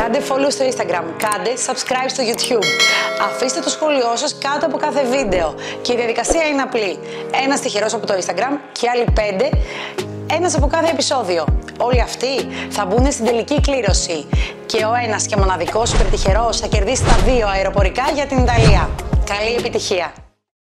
Κάντε follow στο Instagram, κάντε subscribe στο YouTube. Αφήστε το σχόλιο σας κάτω από κάθε βίντεο. Και η διαδικασία είναι απλή. Ένας τυχερός από το Instagram και άλλοι 5, ένας από κάθε επεισόδιο. Όλοι αυτοί θα μπουν στην τελική κλήρωση. Και ο ένας και μοναδικός super τυχερός θα κερδίσει τα 2 αεροπορικά για την Ιταλία. Καλή επιτυχία!